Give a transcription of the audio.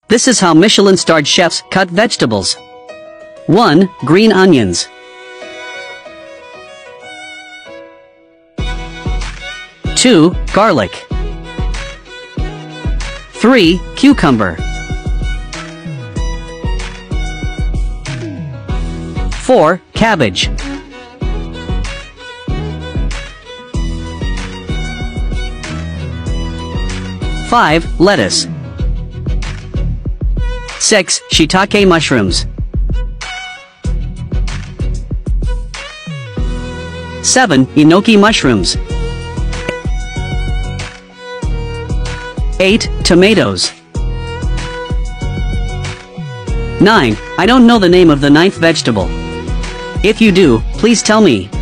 This is how Michelin-starred chefs cut vegetables. 1. Green onions. 2. Garlic. 3. Cucumber. 4. Cabbage. 5. Lettuce. 6. Shiitake mushrooms. 7. Enoki mushrooms. 8. Tomatoes. 9. I don't know the name of the ninth vegetable. If you do, please tell me.